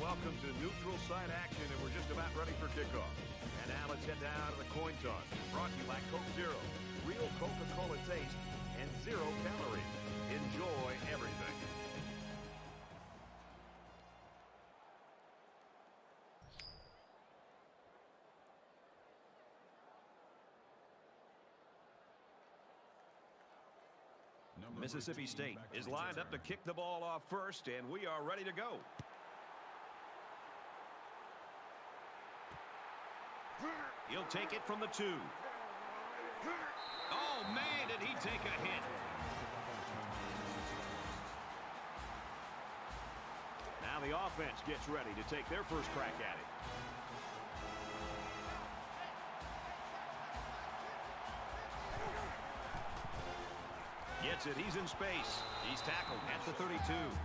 Welcome to neutral site action, and we're just about ready for kickoff. And now let's head down to the coin toss. Brought to you by Coke Zero. Real Coca-Cola taste and 0 calories. Enjoy everything. Mississippi State is lined up to kick the ball off first, and we are ready to go. He'll take it from the 2. Oh, man, did he take a hit. Now the offense gets ready to take their first crack at it. Gets it. He's in space. He's tackled at the 32.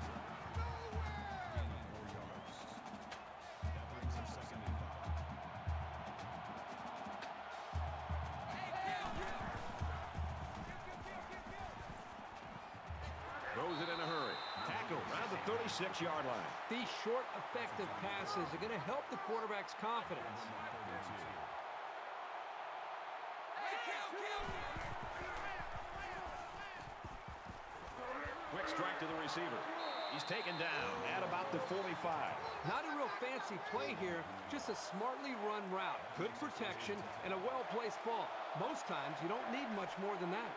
Throws it in a hurry. Tackled around the 36-yard line. These short, effective passes are going to help the quarterback's confidence. Quick strike to the receiver. He's taken down at about the 45. Not a real fancy play here, just a smartly run route. Good protection and a well-placed ball. Most times, you don't need much more than that.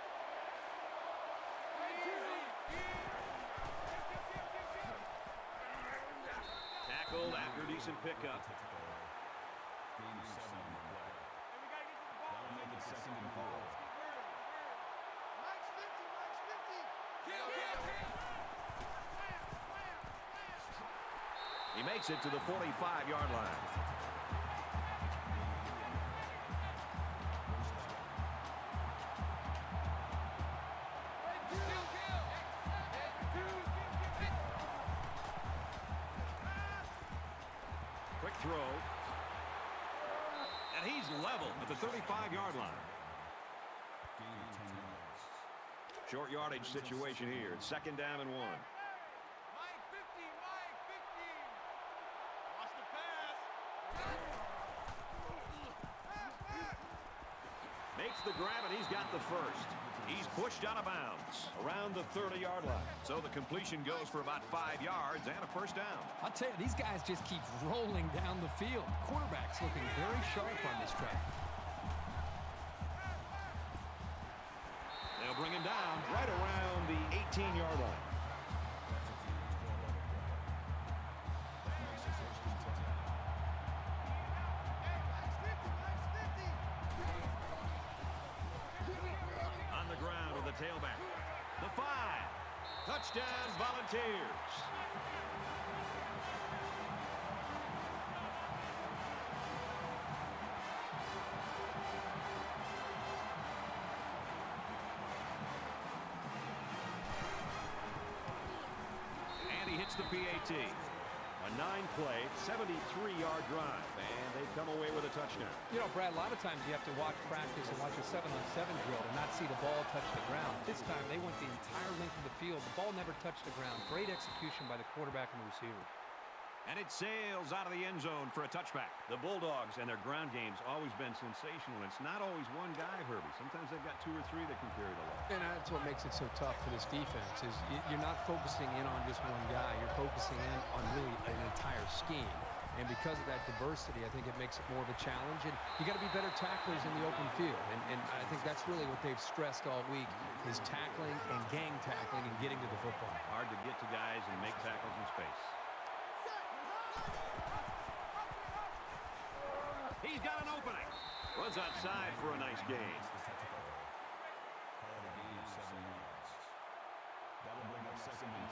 Tackled after a decent pickup. That'll make it 2nd and 4. He makes it to the 45-yard line. Quick throw. And he's level at the 35-yard line. Short yardage situation here. It's 2nd down and 1. Makes the grab, and he's got the first. He's pushed out of bounds around the 30-yard line. So the completion goes for about 5 yards and a first down. I'll tell you, these guys just keep rolling down the field. Quarterback's looking very sharp on this track. They'll bring him down right around the 18-yard line. Ground with the tailback. The 5. Touchdown, Volunteers. And he hits the PAT. A 9-play, 73-yard drive, and they come away with a touchdown. You know, Brad, a lot of times you have to watch practice and watch a 7-on-7 drill and not see the ball touch the ground. This time, they went the entire length of the field. The ball never touched the ground. Great execution by the quarterback and the receiver. And it sails out of the end zone for a touchback. The Bulldogs and their ground game's always been sensational. It's not always one guy, Herbie. Sometimes they've got 2 or 3 that can carry the load. And that's what makes it so tough for this defense is you're not focusing in on just one guy. You're focusing in on really an entire scheme. And because of that diversity, I think it makes it more of a challenge. And you got to be better tacklers in the open field. And I think that's really what they've stressed all week is tackling and gang tackling and getting to the football. Hard to get to guys and make tackles in space. He's got an opening. Runs outside for a nice gain. Call it a gain of 7 yards. That'll bring up 2nd and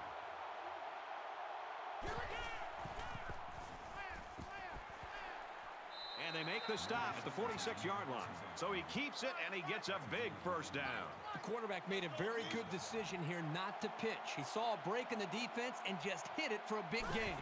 3. And they make the stop at the 46-yard line. So he keeps it, and he gets a big first down. The quarterback made a very good decision here not to pitch. He saw a break in the defense and just hit it for a big gain.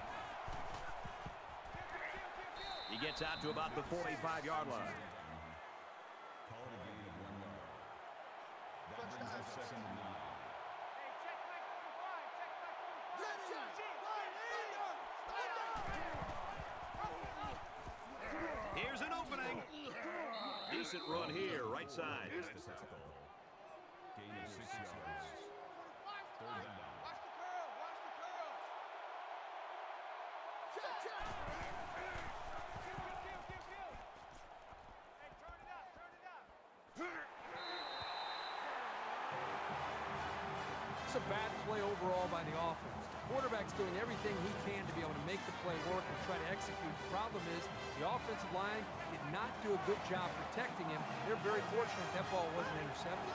He gets out to about the 45-yard line. Call it a gain of 1 yard. That brings up 2nd and 9. decent run here, right side. Statistical. Gain of 6 yards. Third down. It's a bad play overall by the offense. The quarterback's doing everything he can to be able to make the play work and try to execute. The problem is the offensive line did not do a good job protecting him. They're very fortunate that ball wasn't intercepted.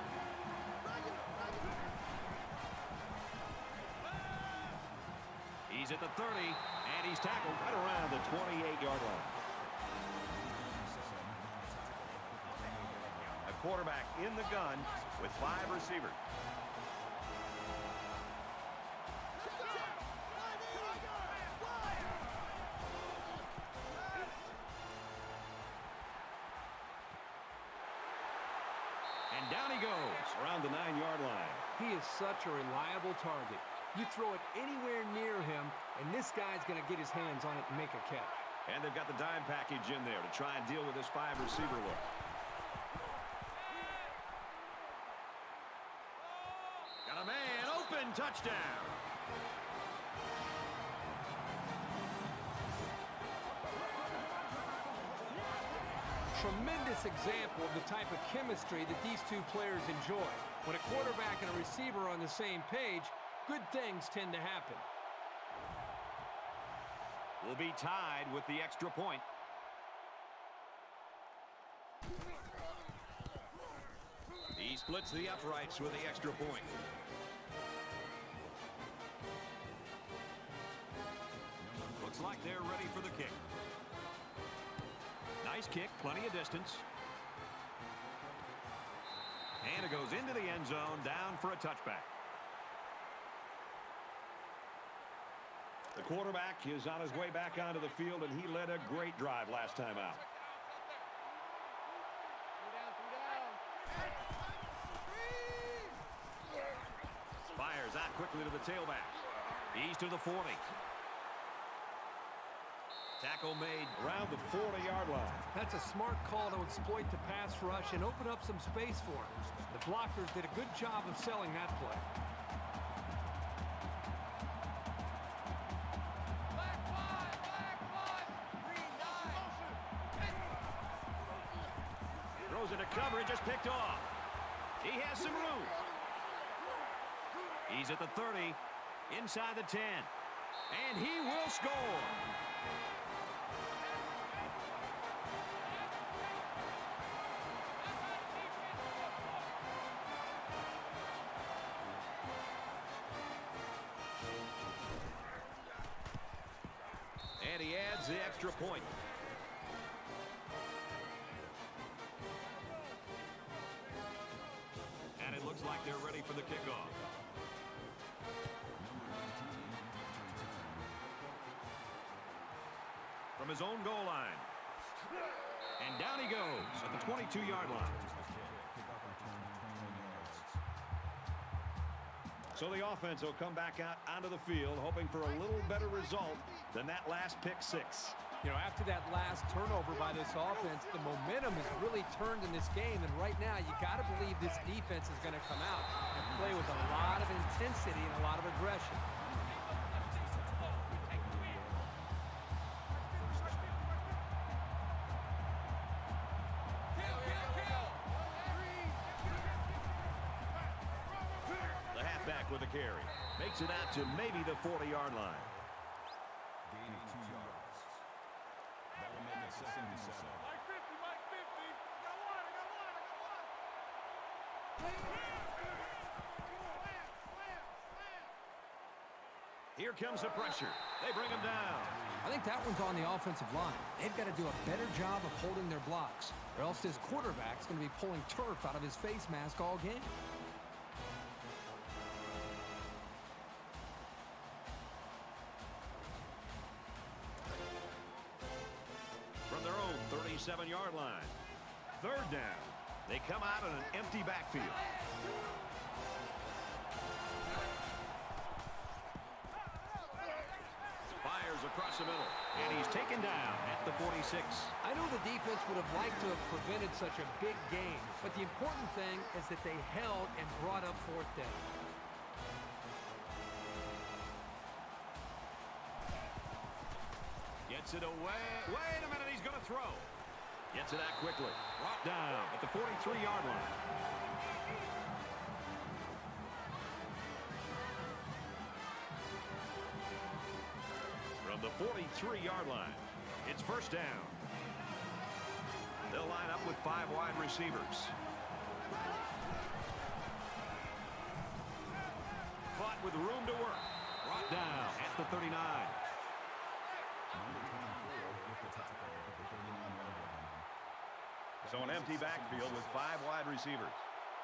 He's at the 30, and he's tackled right around the 28-yard line. A quarterback in the gun with 5 receivers. And down he goes around the 9-yard line. He is such a reliable target. You throw it anywhere near him, and this guy's going to get his hands on it and make a catch. And they've got the dime package in there to try and deal with this 5-receiver look. Got a man open, touchdown. Tremendous example of the type of chemistry that these two players enjoy. When a quarterback and a receiver are on the same page, good things tend to happen. Will be tied with the extra point. He splits the uprights with the extra point. Looks like they're ready for the kick. Nice kick, plenty of distance. And it goes into the end zone, down for a touchback. The quarterback is on his way back onto the field, and he led a great drive last time out. Fires out quickly to the tailback. He's to the 40. Tackle made around the 40-yard line. That's a smart call to exploit the pass rush and open up some space for him. The blockers did a good job of selling that play. Throws into coverage, just picked off. He has some room. He's at the 30, inside the 10. And he will score. And he adds the extra point. And it looks like they're ready for the kickoff. From his own goal line. And down he goes at the 22-yard line. So the offense will come back out onto the field, hoping for a little better result than that last pick six. You know, after that last turnover by this offense, the momentum has really turned in this game. And right now, you got to believe this defense is going to come out and play with a lot of intensity and a lot of aggression. With a carry. Makes it out to maybe the 40-yard line. Gain of 2 yards. That'll make it 2nd and 7. Mike 50, Mike 50. I got one. Here comes the pressure. They bring him down. I think that one's on the offensive line. They've got to do a better job of holding their blocks, or else this quarterback's going to be pulling turf out of his face mask all game. From their own 37-yard line. 3rd down. They come out in an empty backfield. Fires passes across the middle. And he's taken down at the 46. I know the defense would have liked to have prevented such a big gain, but the important thing is that they held and brought up fourth down. Gets it away. Wait a minute, he's going to throw. Gets it out quickly. Brought down at the 43-yard line. From the 43-yard line, it's first down. They'll line up with 5 wide receivers. Caught with room to work. Brought down at the 39. So an empty backfield with 5 wide receivers.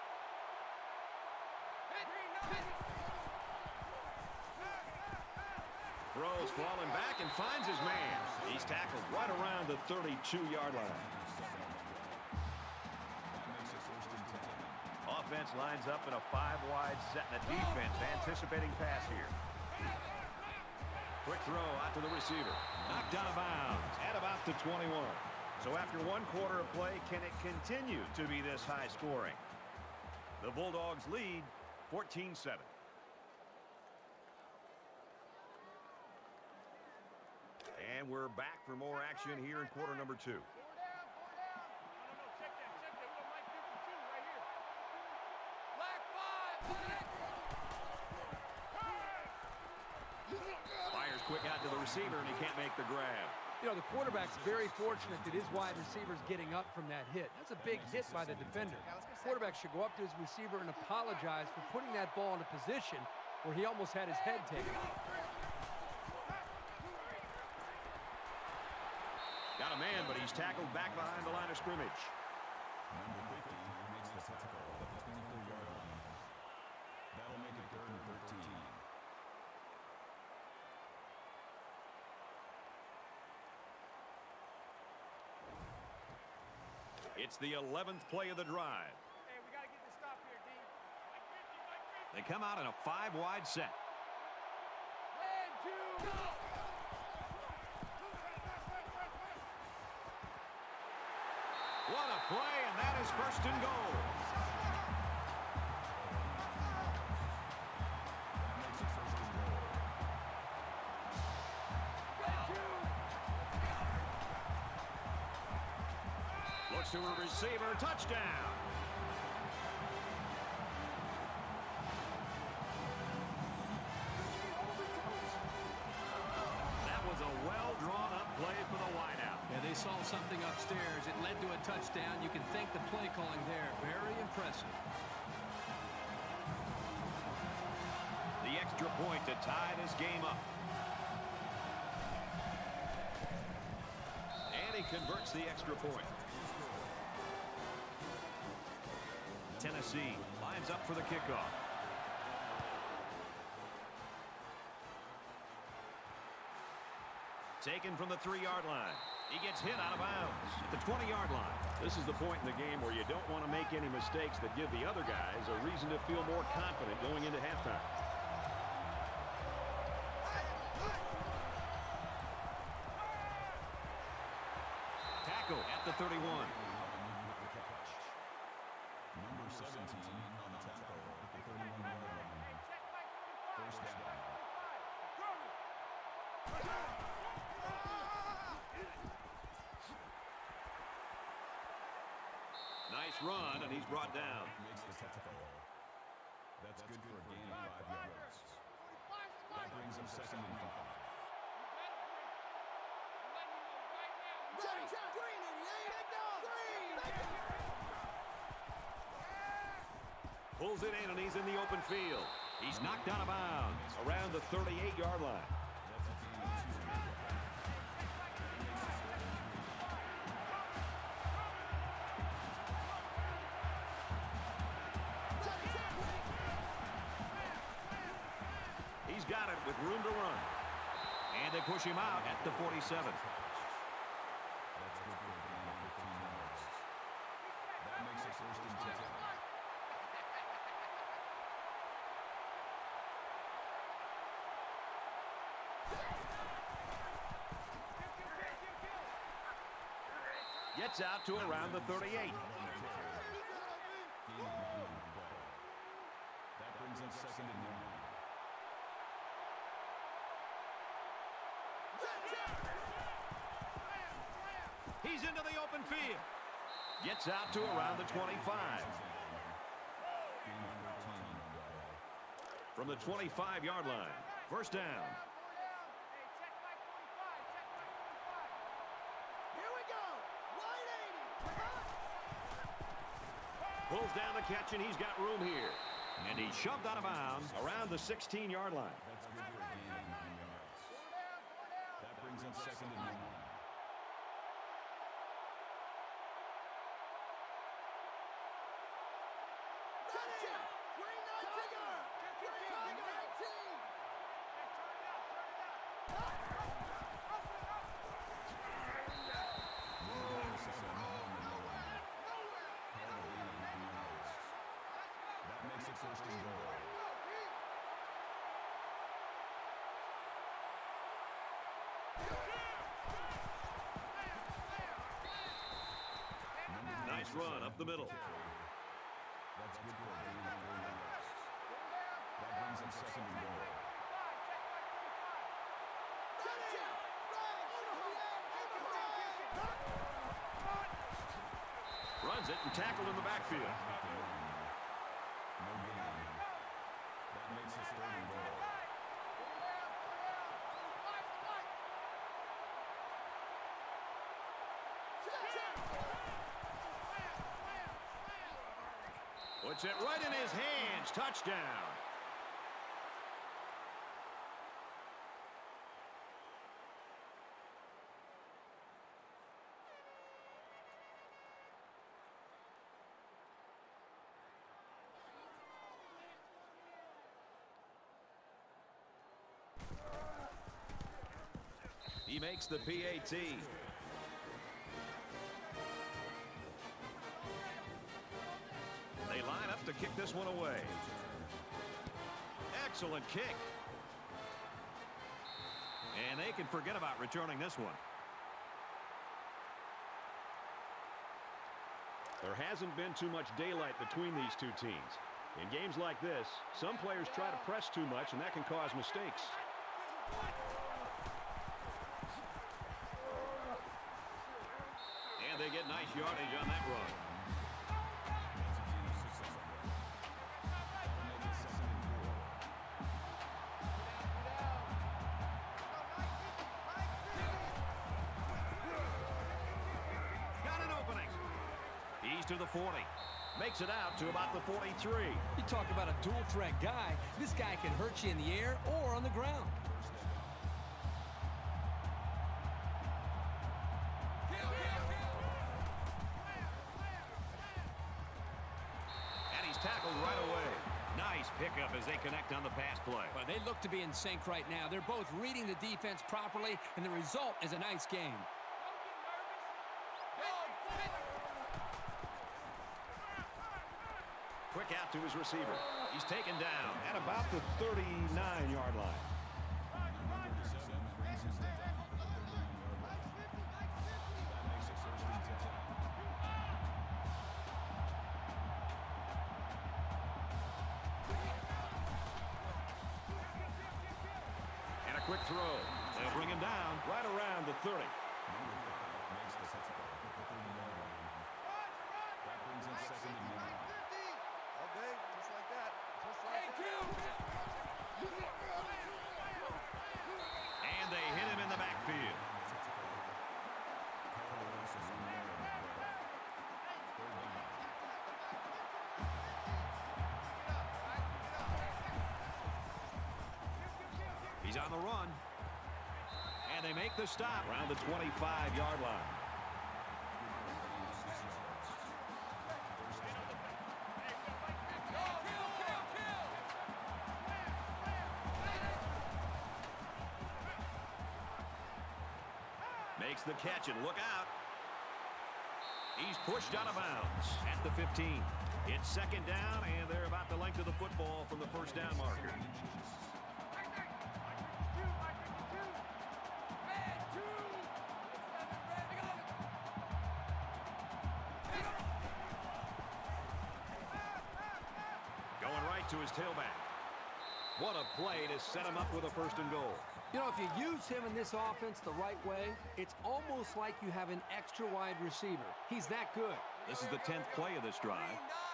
Throws falling back and finds his man. He's tackled right around the 32-yard line. Offense lines up in a 5-wide set, and the defense anticipating pass here. Quick throw out to the receiver. Knocked out of bounds at about the 21. So after 1 quarter of play, can it continue to be this high scoring? The Bulldogs lead 14-7. And we're back for more action here in quarter number 2. Fires quick out to the receiver, and he can't make the grab. You know, the quarterback's very fortunate that his wide receiver's getting up from that hit. That's a big hit by the defender. The quarterback should go up to his receiver and apologize for putting that ball in a position where he almost had his head taken off. Got a man, but he's tackled back behind the line of scrimmage. Number 50 makes the tackle at the 24-yard line. That'll make it 3rd and 13. It's the 11th play of the drive. Hey, we got to get this stop here, D. They come out in a 5-wide set. 1, 2, go! What a play, and that is first and goal. Looks to a receiver, touchdown. That was a well-drawn-up play for the wideout. Yeah, they saw something upstairs. It led to a touchdown. You can thank the play calling there. Very impressive. The extra point to tie this game up. And he converts the extra point. Tennessee lines up for the kickoff. Taken from the 3-yard line. He gets hit out of bounds at the 20-yard line. This is the point in the game where you don't want to make any mistakes that give the other guys a reason to feel more confident going into halftime. Tackle at the 31. Number 17 on the tackle at the 31-yard line. First down. Nice run, and he's brought down. Makes the tackle. That's good for a gain of 5 yards. That brings up 2nd and 5. Pulls it in, and he's in the open field. He's knocked out of bounds around the 38-yard line. He's got it with room to run. And they push him out at the 47. That's good for a gain of 15 yards. That makes it 1st and 10. Gets out to around the 38. Gain of 9 on the play. That brings up 2nd and 9. He's into the open field. Gets out to around the 25. Gain of 13 on the play. From the 25-yard line. First down. Hey, check my 45. Check my 45. Here we go. 180. Pulls down the catch, and he's got room here. And he's shoved out of bounds around the 16-yard line. That's good for a gain of 9 yards. That brings up 2nd and 9. That makes it 1st and goal. Nice run up the middle. That's good for a gain of 4 yards. That brings up 2nd and goal. Runs it and tackled in the backfield. No gain. That makes it 3rd and goal. Puts it right in his hands. Touchdown. He makes the PAT. They line up to kick this one away. Excellent kick. And they can forget about returning this one. There hasn't been too much daylight between these two teams. In games like this, some players try to press too much, and that can cause mistakes. And they get nice yardage on that run. Got an opening. He's to the 40. Makes it out to about the 43. You talk about a dual threat guy. This guy can hurt you in the air or on the ground. And he's tackled right away. Nice pickup as they connect on the pass play. But they look to be in sync right now. They're both reading the defense properly, and the result is a nice game. Quick out to his receiver. He's taken down at about the 39-yard line. And a quick throw. They'll bring him down right around the 30. That brings in 2nd and 9. Okay, just like that. Just like And they hit him in the backfield. He's on the run. And they make the stop around the 25-yard line. Makes the catch, and look out. He's pushed out of bounds at the 15. It's 2nd down, and they're about the length of the football from the first down marker. right to his tailback. What a play to set him up with a 1st and goal. You know, if you use him in this offense the right way, it's almost like you have an extra wide receiver. He's that good. This is the 10th play of this drive.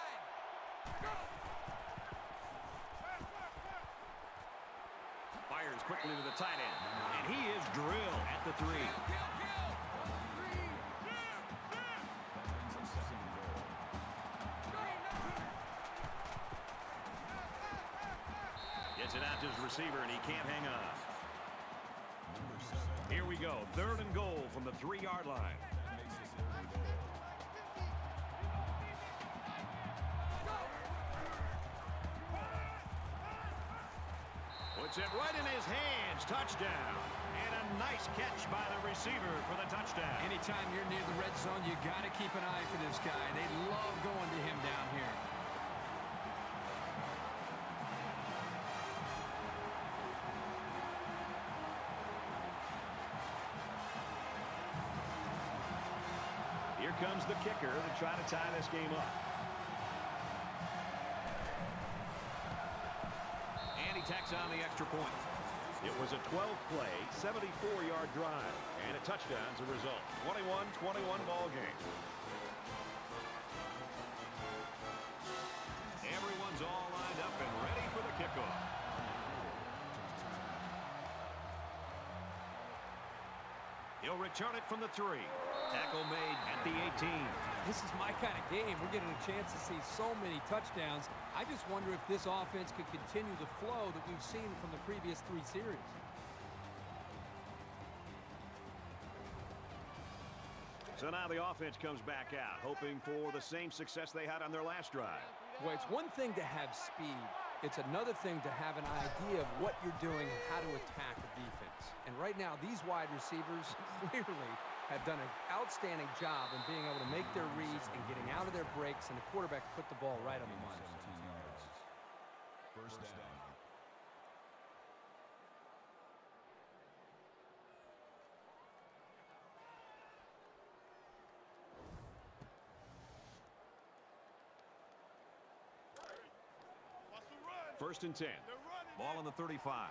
Fires quickly to the tight end. And he is drilled at the 3. Gets it out to his receiver, and he can't hang on. Here we go. 3rd and goal from the 3-yard line. Puts it right in his hands. Touchdown. And a nice catch by the receiver for the touchdown. Anytime you're near the red zone, you got to keep an eye for this guy. They love going to him down here. Here comes the kicker to try to tie this game up. And he tacks on the extra point. It was a 12-play, 74-yard drive, and a touchdown as a result. 21-21 ball game. Everyone's all lined up and ready for the kickoff. He'll return it from the 3. Tackle made at the 18. This is my kind of game. We're getting a chance to see so many touchdowns. I just wonder if this offense could continue the flow that we've seen from the previous 3 series. So now the offense comes back out, hoping for the same success they had on their last drive. Well, it's one thing to have speed. It's another thing to have an idea of what you're doing and how to attack a defense. And right now, these wide receivers clearly have done an outstanding job in being able to make their reads and getting out of their breaks, and the quarterback put the ball right on the money. 17 yards. First down. First and 10. Ball on the 35.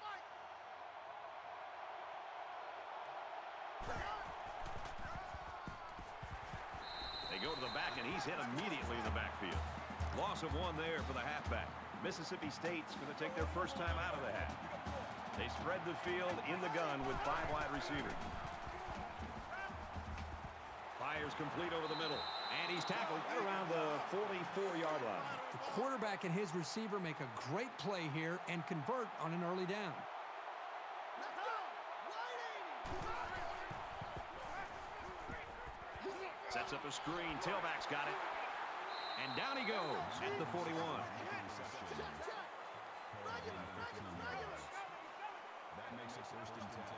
They go to the back, and he's hit immediately in the backfield. Loss of 1 there for the halfback. Mississippi State's going to take their first time out of the half. They spread the field in the gun with 5 wide receivers. Fires complete over the middle. And he's tackled right around the 44-yard line. The quarterback and his receiver make a great play here and convert on an early down. Sets up a screen. Tailback's got it. And down he goes at the 41. That makes it first and 10.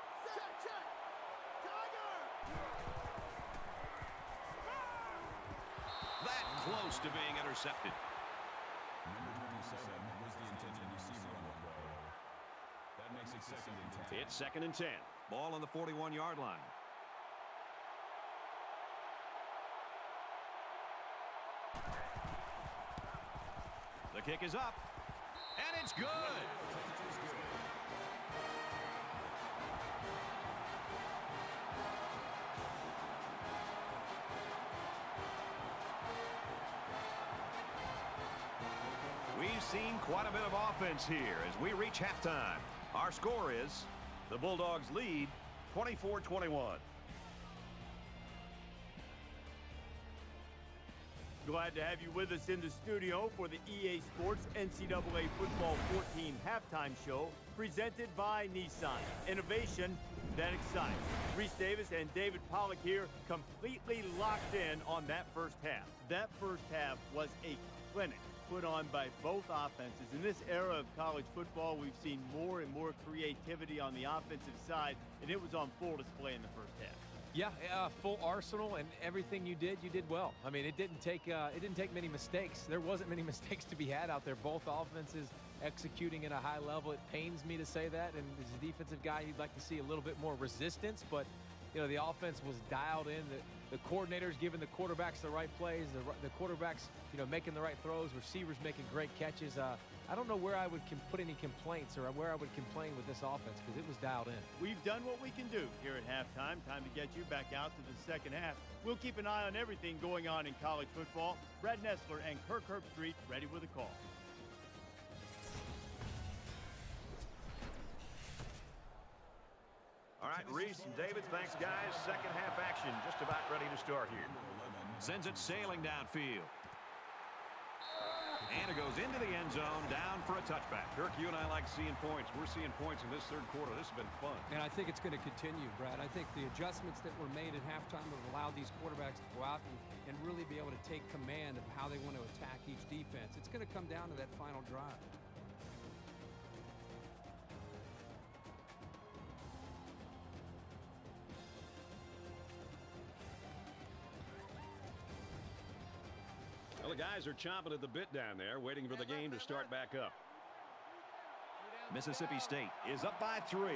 That close to being intercepted. Number 27 was the intended receiver on the play. That makes it second and 10. It's second and 10. Ball on the 41-yard line. The kick is up, and it's good. We've seen quite a bit of offense here as we reach halftime. Our score is the Bulldogs lead 24-21. Glad to have you with us in the studio for the EA Sports NCAA Football 14 halftime show presented by Nissan. Innovation that excites. Reese Davis and David Pollack here, completely locked in on that first half. That first half was a clinic put on by both offenses. In this era of college football, we've seen more and more creativity on the offensive side, and it was on full display in the first half. Yeah, full arsenal, and everything you did well. I mean, it didn't take many mistakes. There wasn't many mistakes to be had out there. Both offenses executing at a high level. It pains me to say that, and as a defensive guy, you'd like to see a little bit more resistance, but you know, the offense was dialed in. the coordinators giving the quarterbacks the right plays, the quarterbacks, making the right throws, receivers making great catches. I don't know where I would put any complaints or where I would complain with this offense because it was dialed in. We've done what we can do here at halftime. Time to get you back out to the second half. We'll keep an eye on everything going on in college football. Brad Nessler and Kirk Herbstreit ready with a call. All right, Reese and David, thanks, guys. Second half action just about ready to start here. Sends it sailing downfield. And it goes into the end zone, down for a touchback. Kirk, you and I like seeing points. We're seeing points in this third quarter. This has been fun. And I think it's going to continue, Brad. I think the adjustments that were made at halftime have allowed these quarterbacks to go out and really be able to take command of how they want to attack each defense. It's going to come down to that final drive. Well, the guys are chomping at the bit down there, waiting for the game to start back up. Mississippi State is up by 3.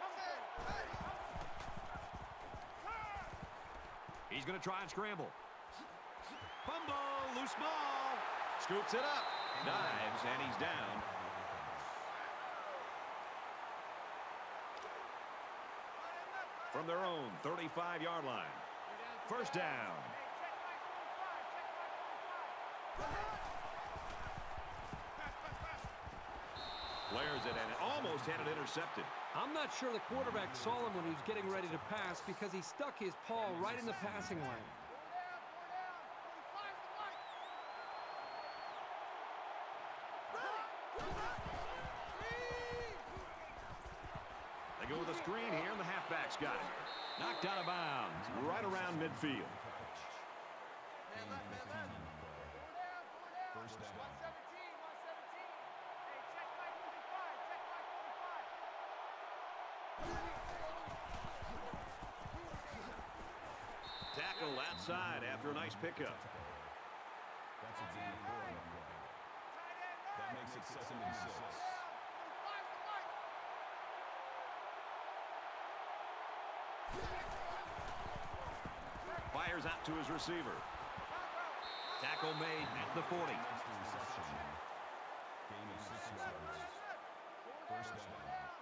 He's going to try and scramble. Fumble, loose ball. Scoops it up. Dives, and he's down. From their own 35-yard line. First down. Flares it and almost had it intercepted. I'm not sure the quarterback saw him when he was getting ready to pass because he stuck his paw right in the passing lane. They go with a screen here, and the halfback's got it. Knocked out of bounds, right around midfield. First down. Tackle outside after a nice pickup. That's a gain of 4 on the play. That makes it 2nd and 6. Fires out to his receiver. Tackle made at the 40. Next reception. Gain of 6 yards. First down.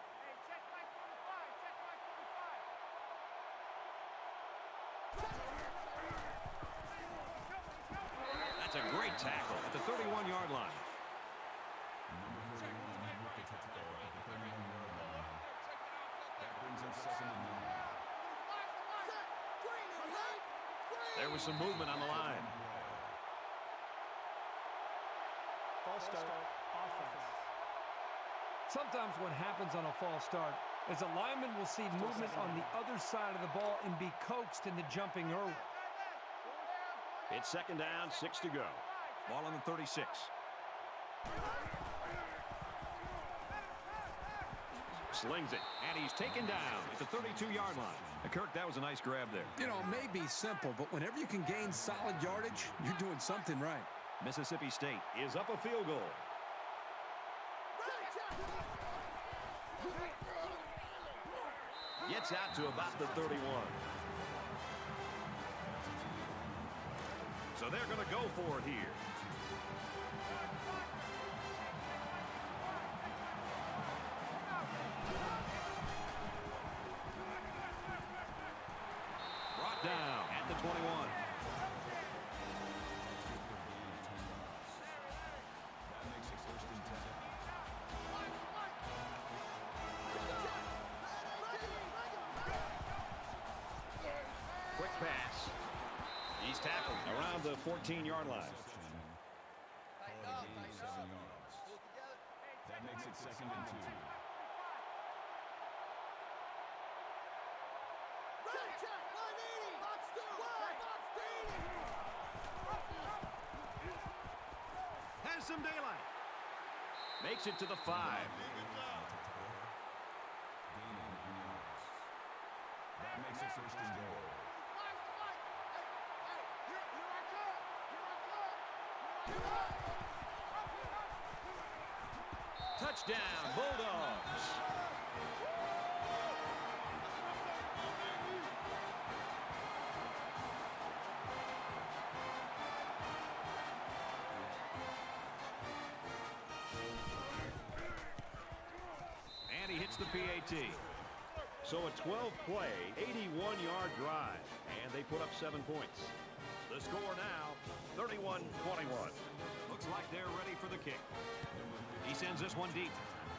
That's a great tackle at the 31-yard line. Number 31 with the tackle at the 31-yard line. That brings up 2nd and 9. There was some movement on the line. False start, offense. Sometimes what happens on a false start is a lineman will see movement on the other side of the ball and be coaxed into jumping early. It's second down, 6 to go. Ball on the 36. Slings it, and he's taken down at the 32-yard line. Kirk, that was a nice grab there. It may be simple, but whenever you can gain solid yardage, you're doing something right. Mississippi State is up a field goal. Gets out to about the 31. So they're going to go for it here. Brought down at the 21. That makes it 1st and 10. Quick pass. He's tackled around the 14-yard line. Call a gain of 7 yards. That makes it 2nd and 2. Has some daylight. Makes it to the 5. Gain of 9 yards. That makes it 1st and goal. Touchdown, Bulldogs. 18. So a 12-play, 81-yard drive, and they put up 7 points. The score now, 31-21. Looks like they're ready for the kick. He sends this one deep.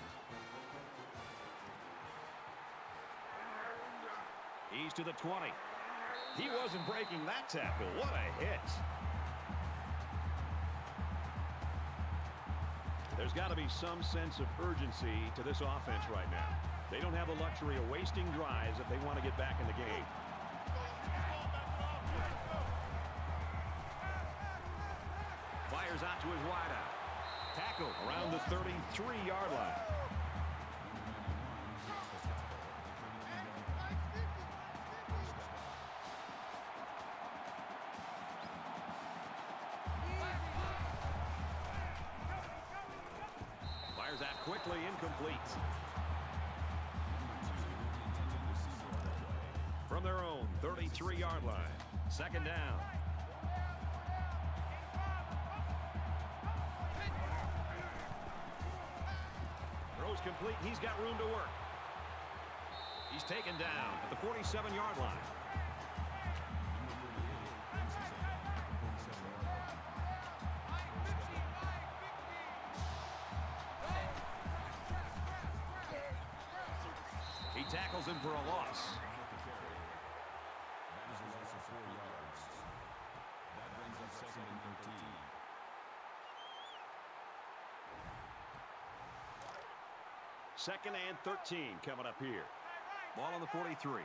He's to the 20. He wasn't breaking that tackle. What a hit. There's got to be some sense of urgency to this offense right now. They don't have the luxury of wasting drives if they want to get back in the game. Fires out to his wideout. Tackle around the 33-yard line. Fires out quickly, incomplete. From their own 33-yard line. Second down. Throws complete. He's got room to work. He's taken down at the 47-yard line. He tackles him for a loss. That is a loss of 4 yards. That brings up 2nd and 13. Second and 13 coming up here. Ball on the 43.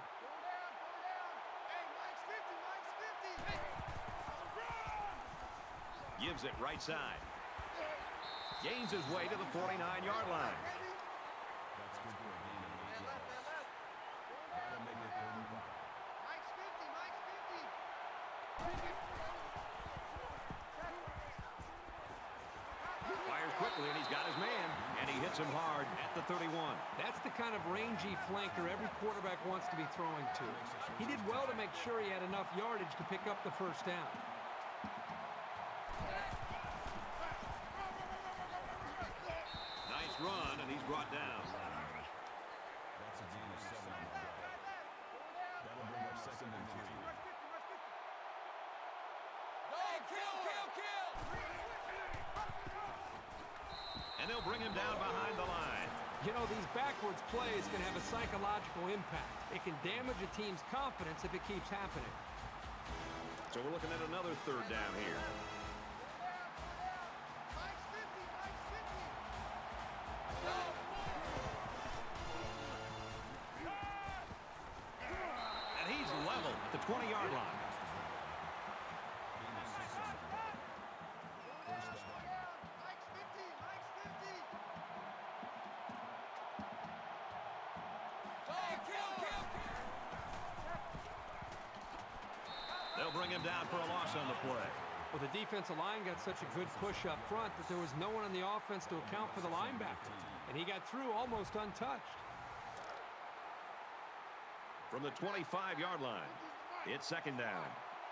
Gives it right side. Gains his way to the 49-yard line. That's good for a gain of 8 yards. That'll make it 35. Fires quickly, and he's got his man. And he hits him hard at the 31. That's the kind of rangy flanker every quarterback wants to be throwing to. He did well to make sure he had enough yardage to pick up the first down. Nice run, and he's brought down. That's a gain of 7 on the play. That'll bring up 2nd and 3. And they'll bring him down behind the line. You know, these backwards plays can have a psychological impact. It can damage a team's confidence if it keeps happening. So we're looking at another third down here. And he's level at the 20-yard line. They'll bring him down for a loss on the play. Well, the defensive line got such a good push up front that there was no one on the offense to account for the linebacker. And he got through almost untouched. From the 25-yard line, it's second down.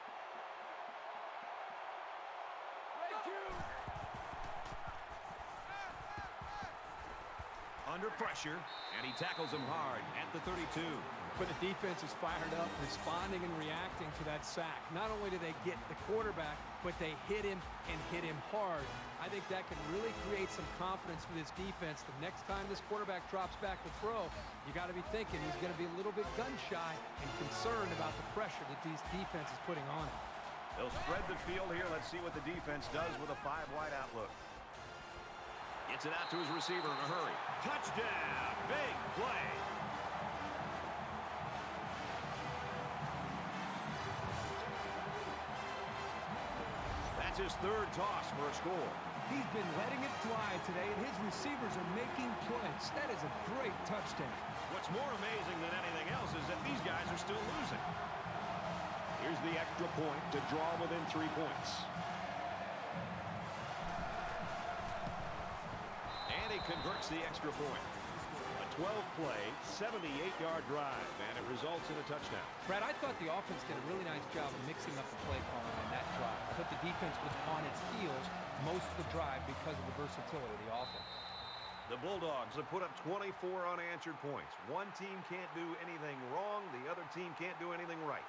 Under pressure, and he tackles him hard at the 32. But the defense is fired up, responding and reacting to that sack. Not only do they get the quarterback, but they hit him and hit him hard. I think that can really create some confidence for this defense. The next time this quarterback drops back to throw, you got to be thinking he's going to be a little bit gun-shy and concerned about the pressure that these defense is putting on him. They'll spread the field here. Let's see what the defense does with a 5-wide outlook. Gets it out to his receiver in a hurry. Touchdown! Big play! That's his third toss for a score. He's been letting it fly today, and his receivers are making plays. That is a great touchdown. What's more amazing than anything else is that these guys are still losing. Here's the extra point to draw within 3 points. And he converts the extra point. A 12-play, 78-yard drive, and it results in a touchdown. Brad, I thought the offense did a really nice job of mixing up the play calling on that drive. I thought the defense was on its heels most of the drive because of the versatility of the offense. The Bulldogs have put up 24 unanswered points. One team can't do anything wrong. The other team can't do anything right.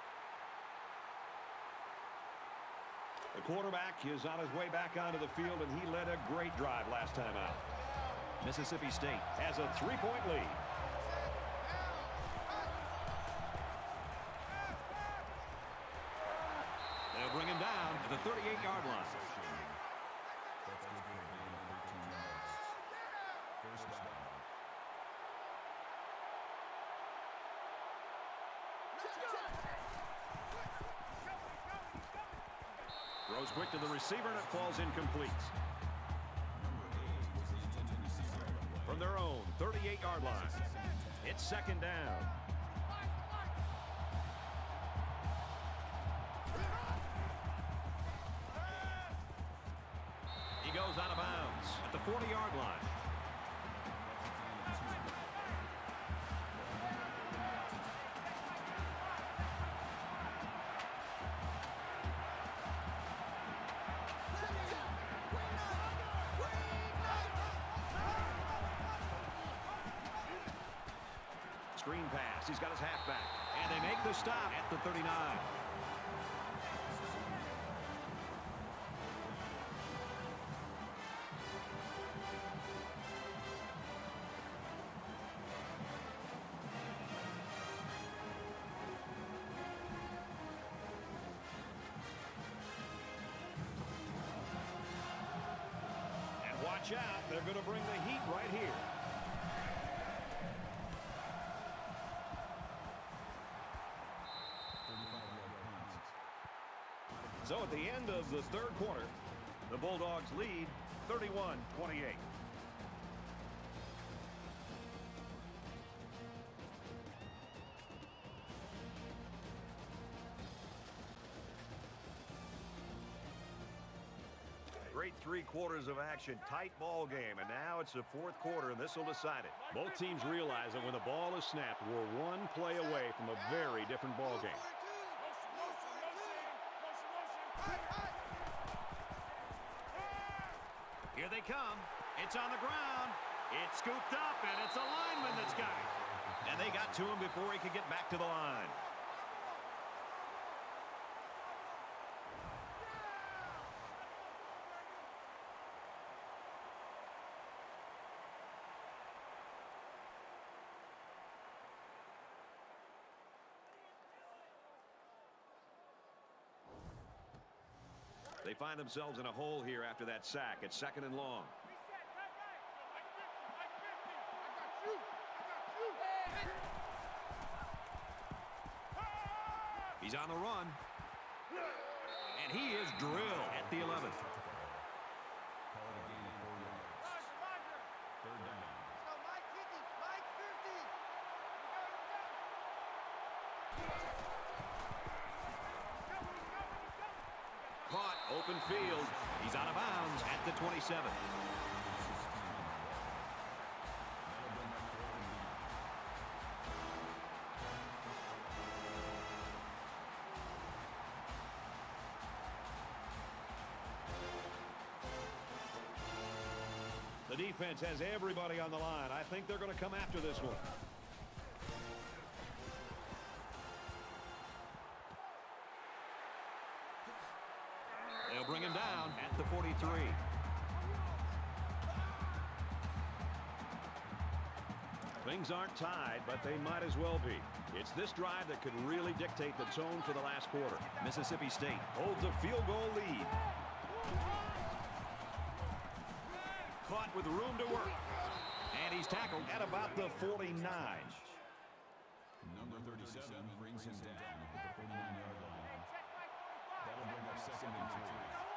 The quarterback is on his way back onto the field, and he led a great drive last time out. Mississippi State has a 3-point lead. They'll bring him down at the 38-yard line. Throws quick to the receiver, and it falls incomplete. From their own 38-yard line, it's second down. He goes out of bounds at the 40-yard line. Screen pass. He's got his halfback. And they make the stop at the 39. And watch out. They're going to bring the heat right here. So at the end of the third quarter, the Bulldogs lead 31-28. Great 3 quarters of action, tight ball game, and now it's the fourth quarter, and this will decide it. Both teams realize that when the ball is snapped, we're one play away from a very different ball game. Here they come. It's on the ground. It's scooped up, and it's a lineman that's got it. And they got to him before he could get back to the line. They find themselves in a hole here after that sack. It's second and long. He's on the run. And he is drilled at the 11th. Caught, open field. He's out of bounds at the 27. The defense has everybody on the line. I think they're going to come after this one. They'll bring him down at the 43. Things aren't tied, but they might as well be. It's this drive that could really dictate the tone for the last quarter. Mississippi State holds a field goal lead. Caught with room to work. And he's tackled at about the 49. Number 37 brings him down at the 49-yard line. That'll bring up second and 3.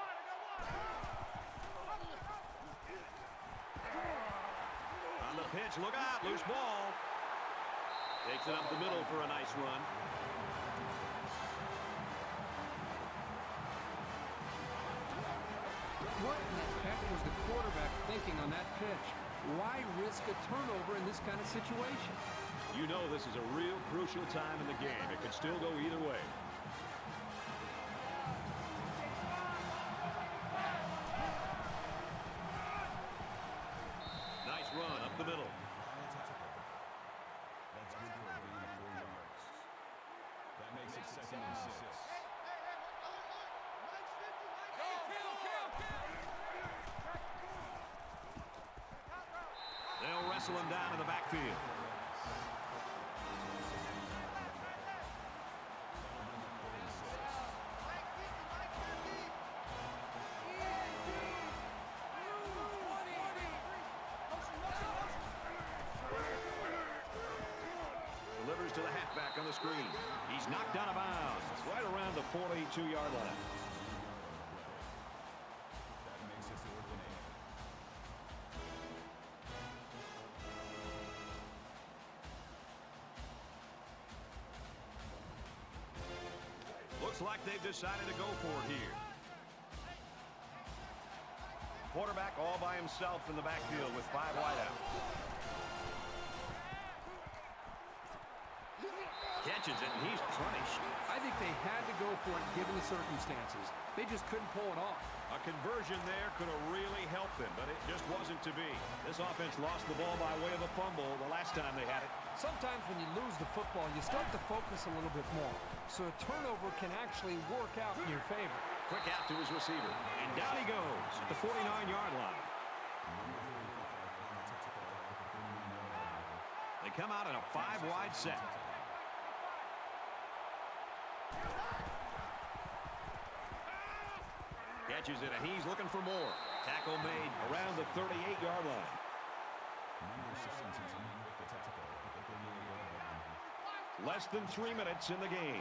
On the pitch, look out, loose ball. Takes it up the middle for a nice run. What in the heck was the quarterback thinking on that pitch? Why risk a turnover in this kind of situation? You know this is a real crucial time in the game. It could still go either way. Nice wrestle him down in the backfield. Delivers to the halfback on the screen. He's knocked out of bounds right around the 42-yard line. That makes it 4th and 8. Looks like they've decided to go for it here. Quarterback all by himself in the backfield with 5 wideouts. Catches it, and he's punished. I think they had to go for it given the circumstances. They just couldn't pull it off. A conversion there could have really helped them, but it just wasn't to be. This offense lost the ball by way of a fumble the last time they had it. Sometimes when you lose the football, you start to focus a little bit more. So a turnover can actually work out in your favor. Quick out to his receiver, and down he goes at the 49-yard line. They come out in a 5-wide set. Catches it, and he's looking for more. Tackle made around the 38-yard line. Less than 3 minutes in the game.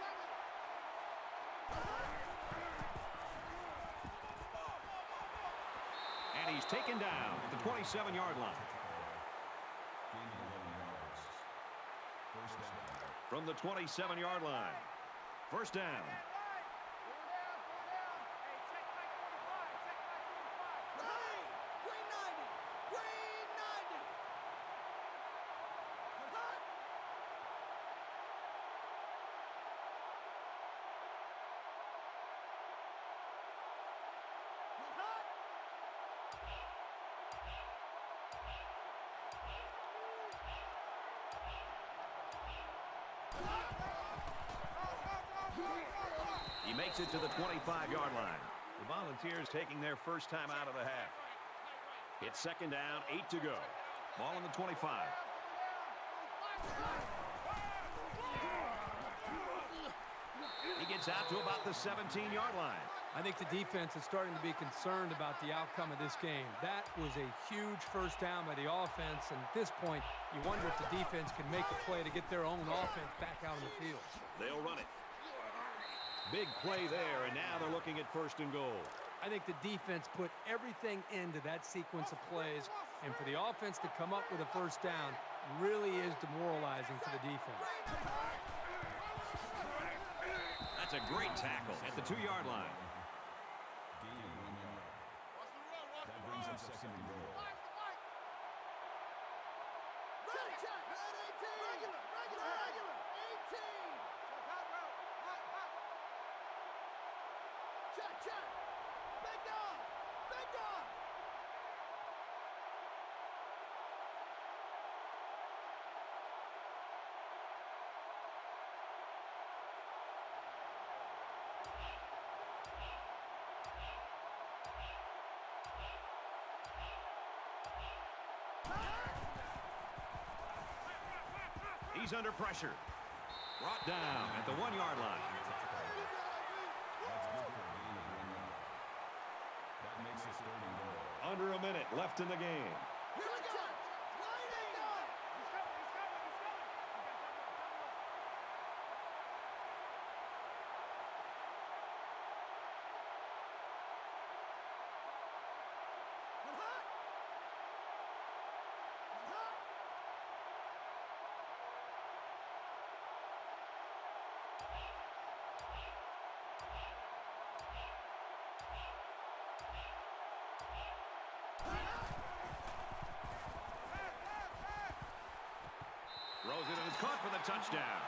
And he's taken down at the 27-yard line. From the 27-yard line. First down. He makes it to the 25-yard line. The Volunteers taking their first time out of the half. It's second down, 8 to go. Ball on the 25. He gets out to about the 17-yard line. I think the defense is starting to be concerned about the outcome of this game. That was a huge first down by the offense, and at this point, you wonder if the defense can make a play to get their own offense back out on the field. They'll run it. Big play there, and now they're looking at first and goal. I think the defense put everything into that sequence of plays, and for the offense to come up with a first down really is demoralizing for the defense. That's a great tackle at the 2-yard line. That brings up second and goal. He's under pressure. Brought down at the 1-yard line. That makes it 3rd and goal. Under a minute left in the game. Throws it and it's caught for the touchdown.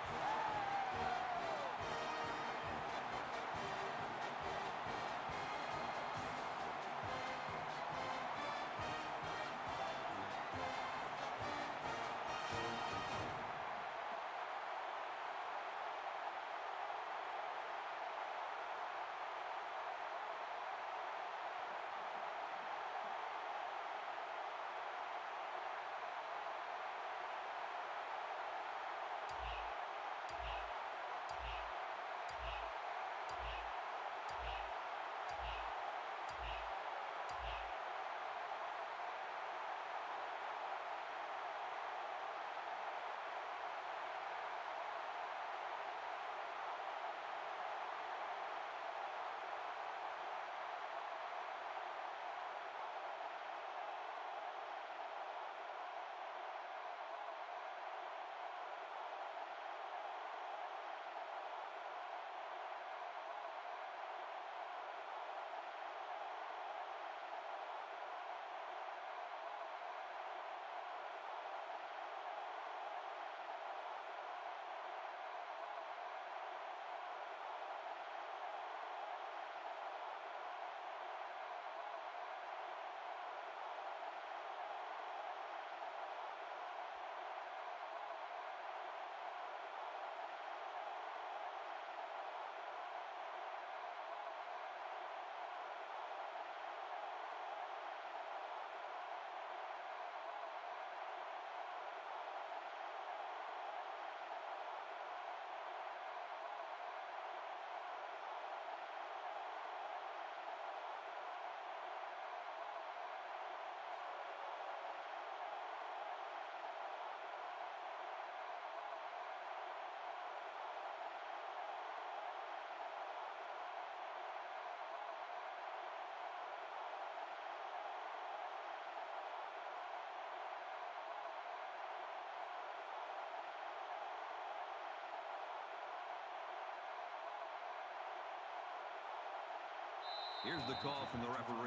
Here's the call from the referee.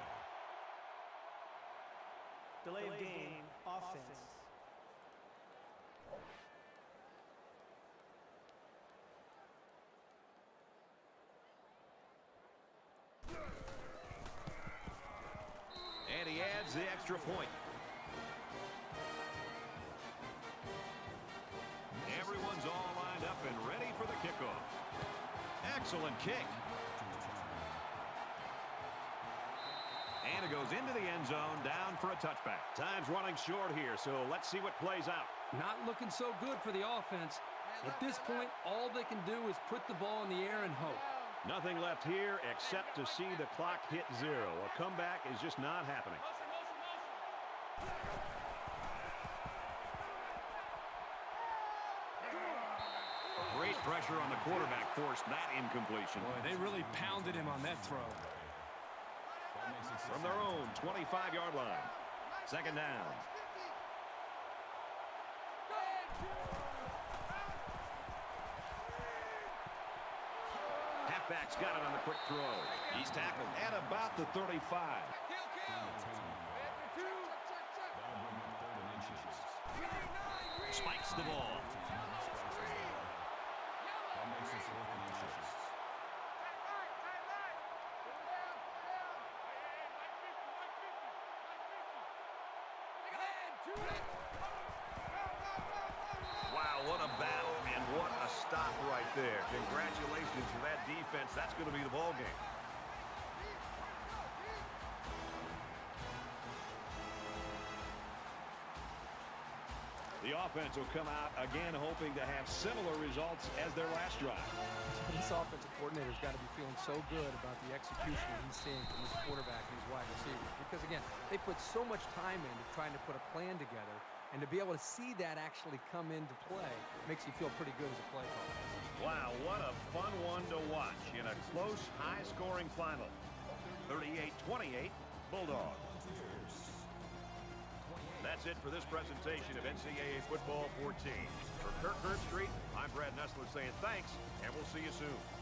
Delay of game, offense. And he adds the extra point. Everyone's all lined up and ready for the kickoff. Excellent kick. And it goes into the end zone, down for a touchback. Time's running short here, so let's see what plays out. Not looking so good for the offense. At this point, all they can do is put the ball in the air and hope. Nothing left here except to see the clock hit 0. A comeback is just not happening. Great pressure on the quarterback forced that incompletion. Boy, they really pounded him on that throw. From their own 25-yard line. Second down. Halfback's got it on the quick throw. He's tackled at about the 35. Spikes the ball. Wow, what a battle and what a stop right there. Congratulations to that defense. That's going to be the ball game. The offense will come out again hoping to have similar results as their last drive. This offensive coordinator's got to be feeling so good about the execution that he's seeing from his quarterback and his wide receivers. Because, again, they put so much time into trying to put a plan together, and to be able to see that actually come into play makes you feel pretty good as a play caller. Wow, what a fun one to watch in a close, high-scoring final. 38-28, Bulldogs. That's it for this presentation of NCAA Football 14. For Kirk Herbstreit, I'm Brad Nessler saying thanks, and we'll see you soon.